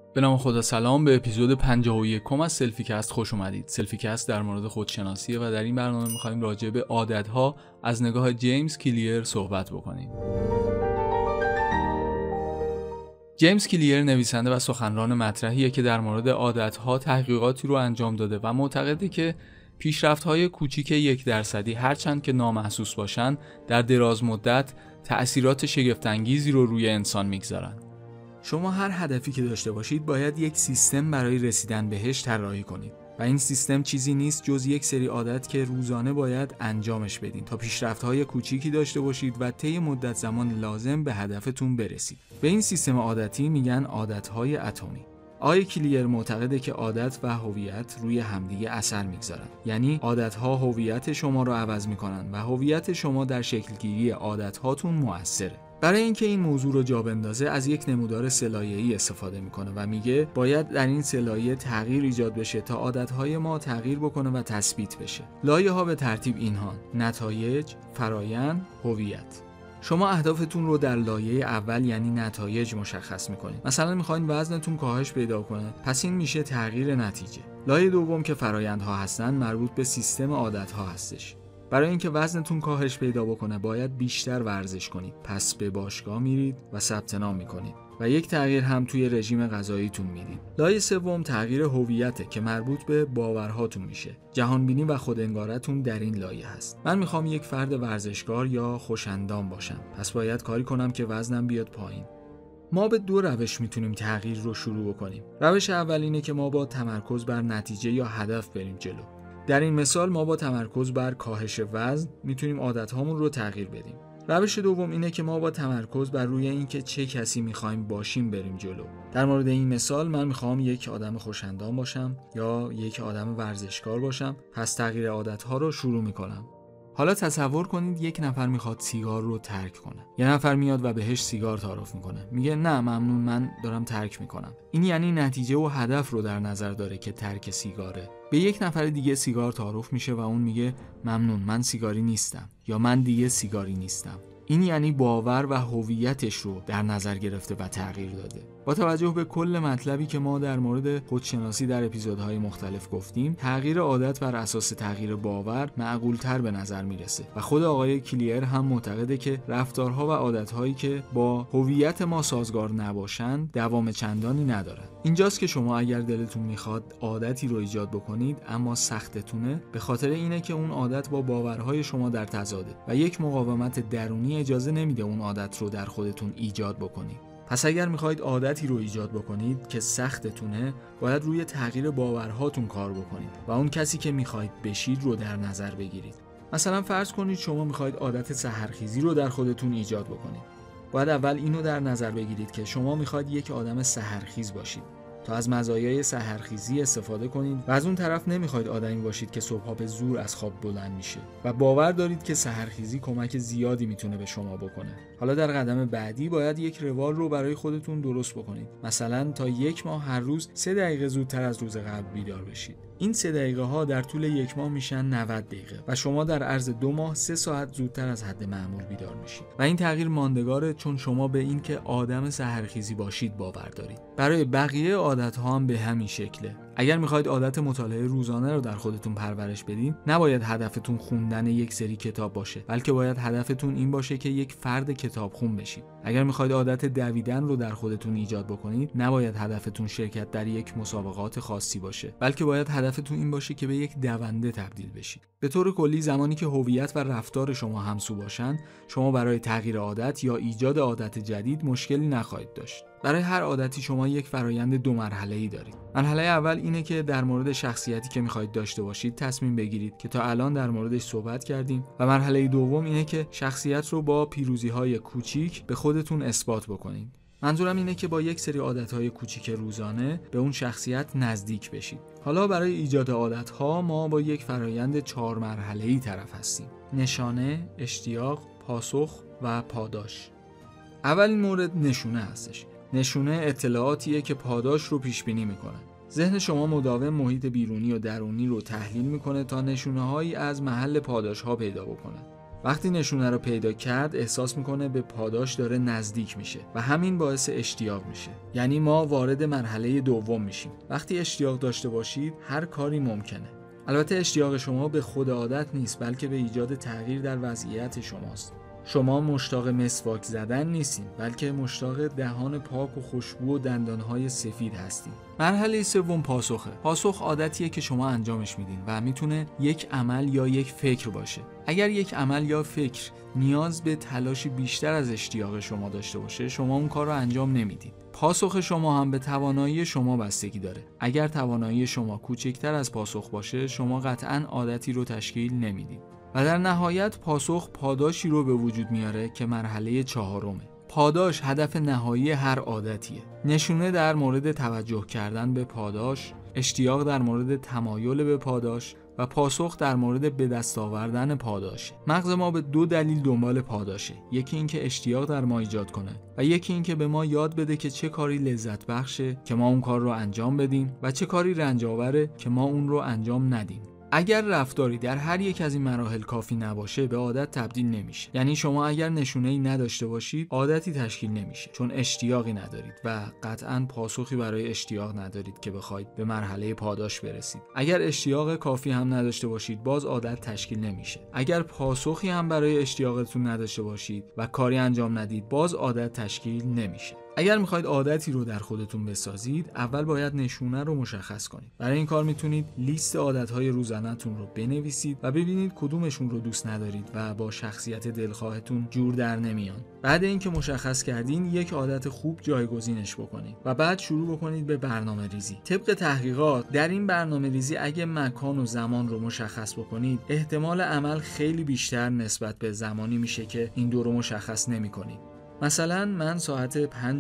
به نام خدا. سلام، به اپیزود 51 از سلفی کست خوش اومدید. سلفی کست در مورد خودشناسیه و در این برنامه می‌خوایم راجع به عادت‌ها از نگاه جیمز کلیر صحبت بکنیم. جیمز کلیر نویسنده و سخنران مطرحیه که در مورد عادت‌ها تحقیقاتی رو انجام داده و معتقده که پیشرفت‌های کوچیک 1% هرچند که نامحسوس باشن در دراز مدت تأثیرات شگفت‌انگیزی رو روی انسان میگذارن. شما هر هدفی که داشته باشید باید یک سیستم برای رسیدن بهش طراحی کنید و این سیستم چیزی نیست جز یک سری عادت که روزانه باید انجامش بدین تا پیشرفت‌های کوچیکی داشته باشید و طی مدت زمان لازم به هدفتون برسید. به این سیستم عادتی میگن عادت‌های اتمی. آقای کلیر معتقده که عادت و هویت روی همدیگه اثر میگذارن. یعنی عادت‌ها هویت شما رو عوض میکنن و هویت شما در شکل‌گیری عادت‌هاتون مؤثره. برای اینکه این موضوع رو جا بندازه از یک نمودار سه‌لایه‌ای استفاده میکنه و میگه باید در این سه‌لایه تغییر ایجاد بشه تا عادت‌های ما تغییر بکنه و تثبیت بشه. لایه‌ها به ترتیب اینها: نتایج، فرایند، هویت. شما اهدافتون رو در لایه اول یعنی نتایج مشخص میکنید. مثلا میخواین وزنتون کاهش پیدا کنه، پس این میشه تغییر نتیجه. لایه دوم که فرایندها هستن مربوط به سیستم عادت‌ها هستش. برای اینکه وزنتون کاهش پیدا بکنه باید بیشتر ورزش کنید. پس به باشگاه میرید و ثبت نام میکنید و یک تغییر هم توی رژیم غذاییتون میدید. لایه سوم تغییر هویته که مربوط به باورهاتون میشه. جهانبینی و خودانگارتون در این لایه هست. من میخوام یک فرد ورزشکار یا خوش‌اندام باشم. پس باید کاری کنم که وزنم بیاد پایین. ما به دو روش میتونیم تغییر رو شروع بکنیم. روش اول اینه که ما با تمرکز بر نتیجه یا هدف بریم جلو. در این مثال ما با تمرکز بر کاهش وزن میتونیم عادت‌هامون رو تغییر بدیم. روش دوم اینه که ما با تمرکز بر روی اینکه چه کسی می‌خوایم باشیم بریم جلو. در مورد این مثال من می‌خوام یک آدم خوش‌اندام باشم یا یک آدم ورزشکار باشم. پس تغییر عادت‌ها رو شروع می‌کنم. حالا تصور کنید یک نفر میخواد سیگار رو ترک کنه. یه نفر میاد و بهش سیگار تعارف میکنه. میگه نه ممنون، من دارم ترک میکنم. این یعنی نتیجه و هدف رو در نظر داره که ترک سیگاره. به یک نفر دیگه سیگار تعارف میشه و اون میگه ممنون، من سیگاری نیستم یا من دیگه سیگاری نیستم. این یعنی باور و هویتش رو در نظر گرفته و تغییر داده. با توجه به کل مطلبی که ما در مورد خودشناسی در اپیزودهای مختلف گفتیم، تغییر عادت بر اساس تغییر باور معقول‌تر به نظر میرسه و خود آقای کلیر هم معتقده که رفتارها و عادت‌هایی که با هویت ما سازگار نباشند دوام چندانی ندارن. اینجاست که شما اگر دلتون میخواد عادتی رو ایجاد بکنید اما سختتونه، به خاطر اینه که اون عادت با باورهای شما در تضاده و یک مقاومت درونی اجازه نمیده اون عادت رو در خودتون ایجاد بکنید. پس اگر میخواید عادتی رو ایجاد بکنید که سختتونه، باید روی تغییر باورهاتون کار بکنید و اون کسی که میخواید بشید رو در نظر بگیرید. مثلا فرض کنید شما میخواید عادت سحرخیزی رو در خودتون ایجاد بکنید. باید اول اینو در نظر بگیرید که شما میخواید یک آدم سحرخیز باشید تا از مزایای سحرخیزی استفاده کنید و از اون طرف نمیخواید آدمی باشید که صبحا به زور از خواب بلند میشه و باور دارید که سحرخیزی کمک زیادی میتونه به شما بکنه. حالا در قدم بعدی باید یک روال رو برای خودتون درست بکنید. مثلا تا 1 ماه هر روز 3 دقیقه زودتر از روز قبل بیدار بشید. این 3 دقیقه ها در طول 1 ماه میشن 90 دقیقه و شما در عرض 2 ماه 3 ساعت زودتر از حد معمول بیدار میشید. و این تغییر ماندگاره چون شما به این که آدم سحرخیزی باشید باور دارید. برای بقیه عادت‌ها هم به همین شکله. اگر میخواید عادت مطالعه روزانه رو در خودتون پرورش بدین، نباید هدفتون خوندن یک سری کتاب باشه، بلکه باید هدفتون این باشه که یک فرد کتابخون بشید. اگر میخواید عادت دویدن رو در خودتون ایجاد بکنید، نباید هدفتون شرکت در یک مسابقات خاصی باشه، بلکه باید هدفتون این باشه که به یک دونده تبدیل بشید. به طور کلی زمانی که هویت و رفتار شما همسو باشن، شما برای تغییر عادت یا ایجاد عادت جدید مشکلی نخواهید داشت. برای هر عادتی شما یک فرایند 2 مرحله‌ای دارید. مرحله اول اینه که در مورد شخصیتی که می‌خواید داشته باشید تصمیم بگیرید که تا الان در موردش صحبت کردیم و مرحله دوم اینه که شخصیت رو با پیروزی‌های کوچیک به خودتون اثبات بکنید. منظورم اینه که با یک سری عادت‌های کوچیک روزانه به اون شخصیت نزدیک بشید. حالا برای ایجاد عادت‌ها ما با یک فرایند 4 مرحله‌ای طرف هستیم: نشانه، اشتیاق، پاسخ و پاداش. اولین مورد نشونه هستش. نشونه اطلاعاتیه که پاداش رو پیش بینی میکنه. ذهن شما مداوم محیط بیرونی و درونی رو تحلیل میکنه تا نشونه‌هایی از محل پاداش‌ها پیدا بکنه. وقتی نشونه رو پیدا کرد احساس میکنه به پاداش داره نزدیک میشه و همین باعث اشتیاق میشه. یعنی ما وارد مرحله دوم میشیم. وقتی اشتیاق داشته باشید هر کاری ممکنه. البته اشتیاق شما به خود عادت نیست، بلکه به ایجاد تغییر در وضعیت شماست. شما مشتاق مسواک زدن نیستین، بلکه مشتاق دهان پاک و خوشبو و دندانهای سفید هستین. مرحله سوم پاسخه. پاسخ عادتیه که شما انجامش میدین و میتونه یک عمل یا یک فکر باشه. اگر یک عمل یا فکر نیاز به تلاش بیشتر از اشتیاق شما داشته باشه، شما اون کار رو انجام نمیدین. پاسخ شما هم به توانایی شما بستگی داره. اگر توانایی شما کوچکتر از پاسخ باشه، شما قطعاً عادتی رو تشکیل نمیدین. و در نهایت پاسخ پاداشی رو به وجود میاره که مرحله چهارمه. پاداش هدف نهایی هر عادتیه. نشونه در مورد توجه کردن به پاداش، اشتیاق در مورد تمایل به پاداش و پاسخ در مورد به دست آوردن پاداش. مغز ما به دو دلیل دنبال پاداشه. یکی این که اشتیاق در ما ایجاد کنه و یکی این که به ما یاد بده که چه کاری لذت بخشه که ما اون کار رو انجام بدیم و چه کاری رنج آوره که ما اون رو انجام ندیم. اگر رفتاری در هر یک از این مراحل کافی نباشه، به عادت تبدیل نمیشه. یعنی شما اگر نشونه‌ای نداشته باشید، عادتی تشکیل نمیشه، چون اشتیاقی ندارید و قطعاً پاسخی برای اشتیاق ندارید که بخواید به مرحله پاداش برسید. اگر اشتیاق کافی هم نداشته باشید، باز عادت تشکیل نمیشه. اگر پاسخی هم برای اشتیاقتون نداشته باشید و کاری انجام ندید، باز عادت تشکیل نمیشه. اگر میخواید عادتی رو در خودتون بسازید، اول باید نشونه رو مشخص کنید. برای این کار میتونید لیست عادتهای روزانه‌تون رو بنویسید و ببینید کدومشون رو دوست ندارید و با شخصیت دلخواهتون جور در نمیان. بعد اینکه مشخص کردین، یک عادت خوب جایگزینش بکنید و بعد شروع بکنید به برنامه‌ریزی. طبق تحقیقات در این برنامه‌ریزی اگه مکان و زمان رو مشخص بکنید، احتمال عمل خیلی بیشتر نسبت به زمانی میشه که این دو رو مشخص نمی‌کنید. مثلا من ساعت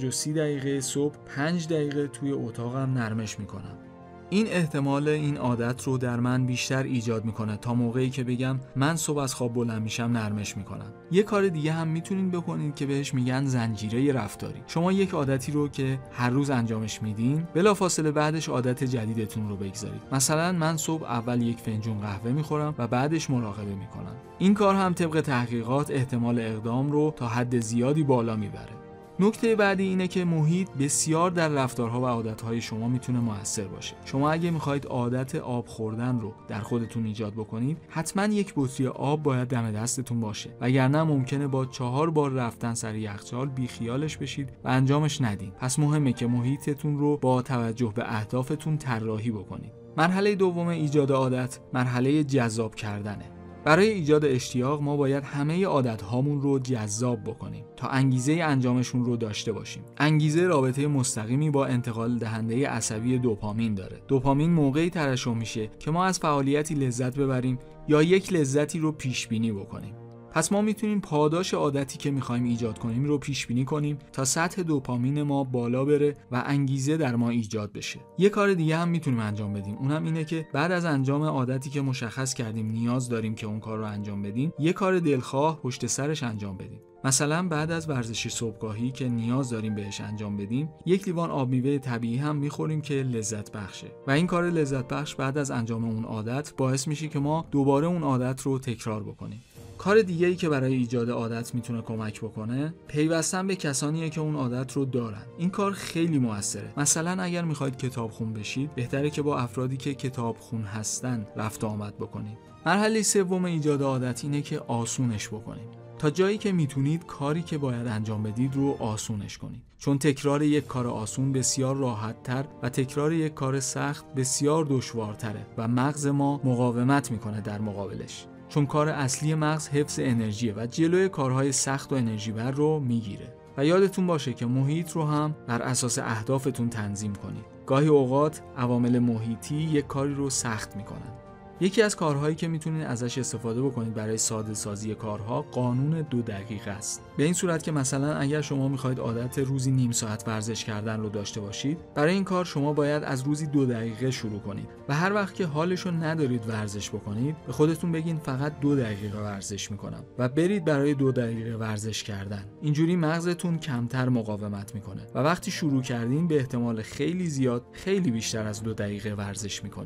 5:30 صبح 5 دقیقه توی اتاقم نرمش میکنم. این احتمال این عادت رو در من بیشتر ایجاد میکنه تا موقعی که بگم من صبح از خواب بلند میشم نرمش میکنم. یه کار دیگه هم میتونید بکنید که بهش میگن زنجیره رفتاری. شما یک عادتی رو که هر روز انجامش میدین، بلافاصله بعدش عادت جدیدتون رو بگذارید. مثلا من صبح اول یک فنجون قهوه میخورم و بعدش مراقبه میکنم. این کار هم طبق تحقیقات احتمال اقدام رو تا حد زیادی بالا میبره. نکته بعدی اینه که محیط بسیار در رفتارها و عادتهای شما میتونه مؤثر باشه. شما اگه میخواید عادت آب خوردن رو در خودتون ایجاد بکنید، حتما یک بطری آب باید دم دستتون باشه، وگرنه ممکنه با 4 بار رفتن سر یخچال بیخیالش بشید و انجامش ندین. پس مهمه که محیطتون رو با توجه به اهدافتون طراحی بکنید. مرحله دوم ایجاد عادت، مرحله جذاب کردنه. برای ایجاد اشتیاق ما باید همه عادت‌هامون رو جذاب بکنیم تا انگیزه انجامشون رو داشته باشیم. انگیزه رابطه مستقیمی با انتقال دهنده عصبی دوپامین داره. دوپامین موقعی ترشح میشه که ما از فعالیتی لذت ببریم یا یک لذتی رو پیش بینی بکنیم. پس ما میتونیم پاداش عادتی که میخوایم ایجاد کنیم رو پیش بینی کنیم تا سطح دوپامین ما بالا بره و انگیزه در ما ایجاد بشه. یه کار دیگه هم میتونیم انجام بدیم. اونم اینه که بعد از انجام عادتی که مشخص کردیم نیاز داریم که اون کار رو انجام بدیم، یه کار دلخواه پشت سرش انجام بدیم. مثلا بعد از ورزش صبحگاهی که نیاز داریم بهش انجام بدیم، یک لیوان آب میوه طبیعی هم میخوریم که لذت بخشه. و این کار لذت بخش بعد از انجام اون عادت باعث میشه که ما دوباره اون عادت رو تکرار بکنیم. کار دیگه‌ای که برای ایجاد عادت میتونه کمک بکنه، پیوستن به کسانیه که اون عادت رو دارن. این کار خیلی موثره. مثلا اگر میخواید کتابخون بشید، بهتره که با افرادی که کتابخون هستن رفت آمد بکنید. مرحله سوم ایجاد عادت اینه که آسونش بکنید. تا جایی که میتونید کاری که باید انجام بدید رو آسونش کنید. چون تکرار یک کار آسون بسیار راحت‌تر و تکرار یک کار سخت بسیار دشوارتره و مغز ما مقاومت میکنه در مقابلش. چون کار اصلی مغز حفظ انرژیه و جلوی کارهای سخت و انرژی بر رو میگیره. و یادتون باشه که محیط رو هم بر اساس اهدافتون تنظیم کنید. گاهی اوقات عوامل محیطی یک کاری رو سخت میکنن. یکی از کارهایی که میتونید ازش استفاده بکنید برای ساده سازی کارها، قانون 2 دقیقه است. به این صورت که مثلا اگر شما میخواید عادت روزی نیم ساعت ورزش کردن رو داشته باشید، برای این کار شما باید از روزی 2 دقیقه شروع کنید و هر وقت که حالشو ندارید ورزش بکنید، به خودتون بگین فقط 2 دقیقه ورزش میکنم و برید برای 2 دقیقه ورزش کردن. اینجوری مغزتون کمتر مقاومت میکنه و وقتی شروع کردین به احتمال خیلی زیاد خیلی بیشتر از 2 دقیقه ورزش میکنید.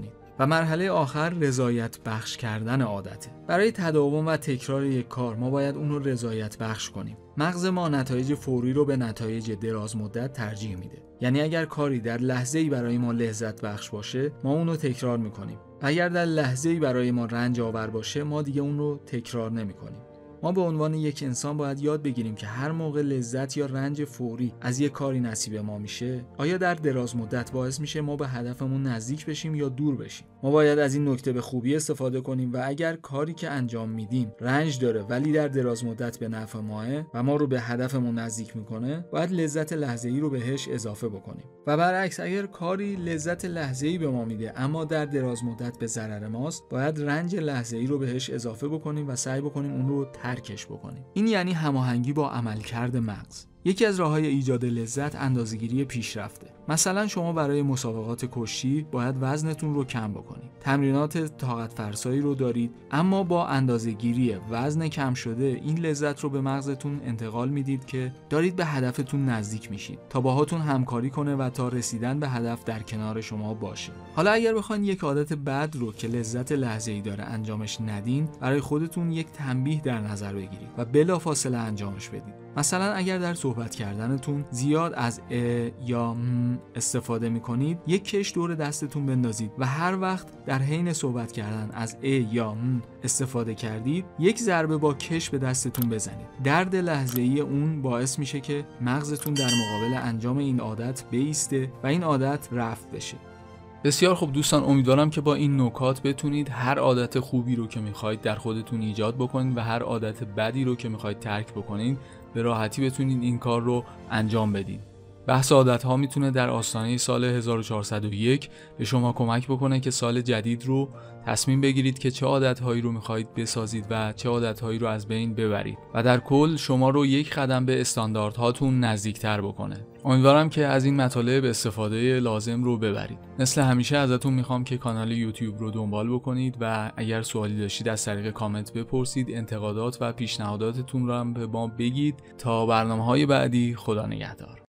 و مرحله آخر رضایت بخش کردن عادته. برای تداوم و تکرار یک کار ما باید اون رو رضایت بخش کنیم. مغز ما نتایج فوری رو به نتایج دراز مدت ترجیح میده. یعنی اگر کاری در لحظه‌ای برای ما لذت بخش باشه، ما اون رو تکرار میکنیم. و اگر در لحظه‌ای برای ما رنج آور باشه، ما دیگه اون رو تکرار نمیکنیم. ما به عنوان یک انسان باید یاد بگیریم که هر موقع لذت یا رنج فوری از یک کاری نصیب ما میشه، آیا در دراز مدت باعث میشه ما به هدفمون نزدیک بشیم یا دور بشیم. ما باید از این نکته به خوبی استفاده کنیم و اگر کاری که انجام میدیم رنج داره ولی در دراز مدت به نفع ماه و ما رو به هدفمون نزدیک میکنه، باید لذت لحظه‌ای رو بهش اضافه بکنیم. و برعکس اگر کاری لذت لحظه‌ای به ما میده اما در دراز مدت به ضرر ماست، باید رنج لحظه‌ای رو بهش اضافه بکنیم و سعی بکنیم اون رو ترکش بکنیم. این یعنی هماهنگی با عملکرد مغز. یکی از راه‌های ایجاد لذت اندازه‌گیری پیشرفته. مثلا شما برای مسابقات کشتی باید وزنتون رو کم بکنید. تمرینات طاقت فرسایی رو دارید، اما با اندازه‌گیری وزن کم شده این لذت رو به مغزتون انتقال میدید که دارید به هدفتون نزدیک میشید تا باهاتون همکاری کنه و تا رسیدن به هدف در کنار شما باشه. حالا اگر بخواید یک عادت بد رو که لذت لحظه‌ای داره انجامش ندین، برای خودتون یک تنبیه در نظر بگیرید و بلافاصله انجامش بدید. مثلا اگر در صحبت کردنتون زیاد از یا استفاده میکنید، یک کش دور دستتون بندازید و هر وقت در حین صحبت کردن از یا استفاده کردید، یک ضربه با کش به دستتون بزنید. درد لحظه‌ای اون باعث میشه که مغزتون در مقابل انجام این عادت بایسته و این عادت رفع بشه. بسیار خوب دوستان، امیدوارم که با این نکات بتونید هر عادت خوبی رو که میخواید در خودتون ایجاد بکنید و هر عادت بدی رو که میخواید ترک بکنید به راحتی بتونید این کار رو انجام بدید. بحث عادت‌ها میتونه در آستانه سال 1401 به شما کمک بکنه که سال جدید رو تصمیم بگیرید که چه عادت‌هایی رو می‌خواید بسازید و چه عادت‌هایی رو از بین ببرید و در کل شما رو یک قدم به استانداردهاتون نزدیک‌تر بکنه. امیدوارم که از این مطالب استفاده لازم رو ببرید. مثل همیشه ازتون میخوام که کانال یوتیوب رو دنبال بکنید و اگر سوالی داشتید از طریق کامنت بپرسید. انتقادات و پیشنهاداتتون رو هم به ما بگید. تا برنامه‌های بعدی، خدا نگهدار.